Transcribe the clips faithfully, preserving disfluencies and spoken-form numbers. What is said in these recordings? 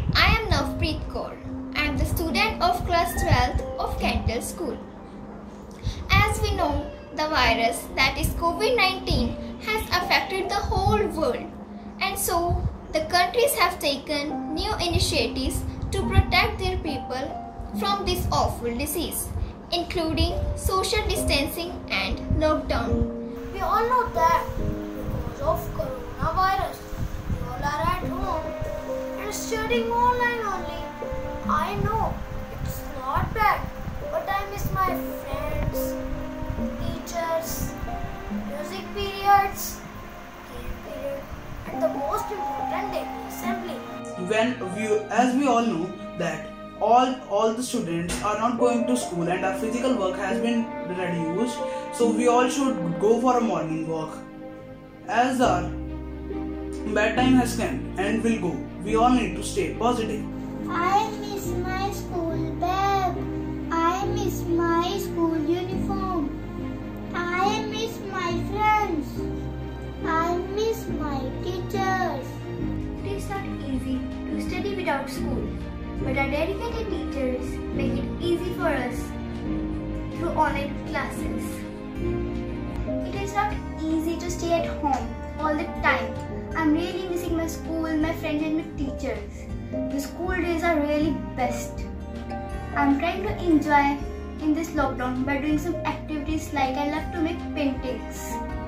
I am Navpreet Kaur. I am the student of class twelfth of Kental School. As we know, the virus that is COVID nineteen has affected the whole world, and so the countries have taken new initiatives to protect their people from this awful disease, including social distancing and lockdown. We all know that because of coronavirus, we all are at home and studying online only. I know it's not bad, but I miss my friends, teachers, music periods, game period, and the most important day, assembly. When we, as we all know that all all the students are not going to school and our physical work has been reduced, so we all should go for a morning walk. As our bedtime has come and will go, we all need to stay positive. I miss my school bag. I miss my school uniform. I miss my friends. I miss my teachers. It is not easy to study without school, but our dedicated teachers make it easy for us through online classes. It is not easy to stay at home all the time. I'm really missing my school, my friends and my teachers. The school days are really best. I'm trying to enjoy in this lockdown by doing some activities like I love to make paintings.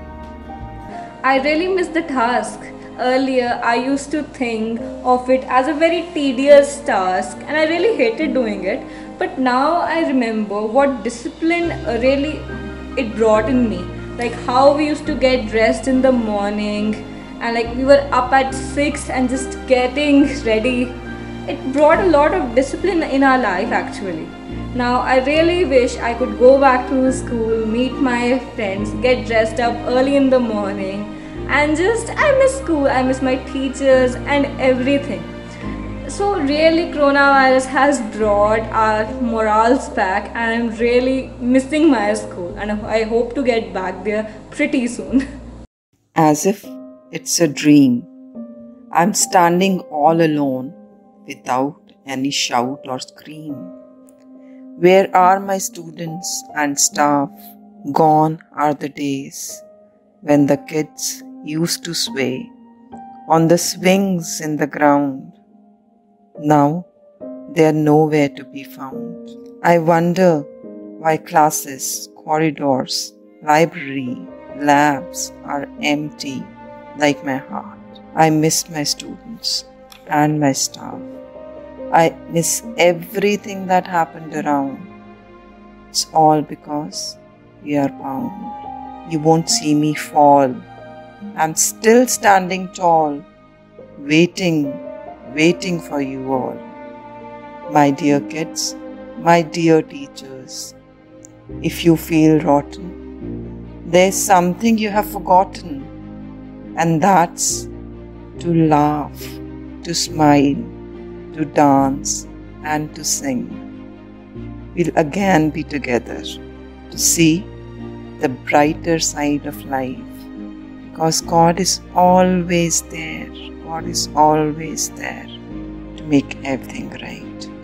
I really miss the task. Earlier, I used to think of it as a very tedious task and I really hated doing it. But now I remember what discipline really it brought in me. Like how we used to get dressed in the morning and like we were up at six and just getting ready. It brought a lot of discipline in our life actually. Now I really wish I could go back to school, meet my friends, get dressed up early in the morning and just I miss school, I miss my teachers and everything. So really coronavirus has brought our morals back and I'm really missing my school and I hope to get back there pretty soon. As if it's a dream, I'm standing all alone without any shout or scream. Where are my students and staff? Gone are the days when the kids used to sway on the swings in the ground. Now they are nowhere to be found. I wonder why classes, corridors, library, labs are empty like my heart. I miss my students and my staff. I miss everything that happened around. It's all because we are bound. You won't see me fall. I'm still standing tall, waiting, waiting for you all. My dear kids, my dear teachers, if you feel rotten, there's something you have forgotten, and that's to laugh, to smile, to dance and to sing. We'll again be together to see the brighter side of life, because God is always there. God is always there to make everything right.